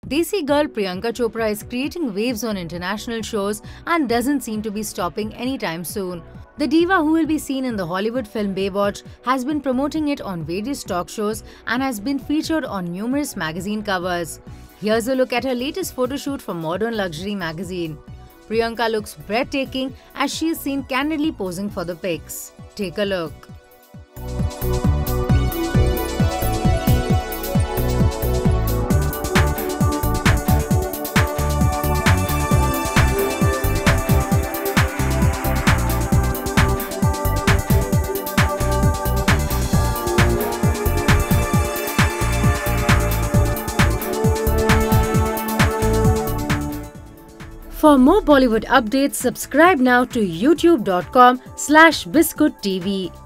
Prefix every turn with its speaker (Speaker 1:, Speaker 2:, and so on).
Speaker 1: Desi girl Priyanka Chopra is creating waves on international shows and doesn't seem to be stopping anytime soon. The diva, who will be seen in the Hollywood film Baywatch, has been promoting it on various talk shows and has been featured on numerous magazine covers. Here's a look at her latest photoshoot for Modern Luxury magazine. Priyanka looks breathtaking as she is seen candidly posing for the pics. Take a look. For more Bollywood updates, subscribe now to youtube.com/biscuittv.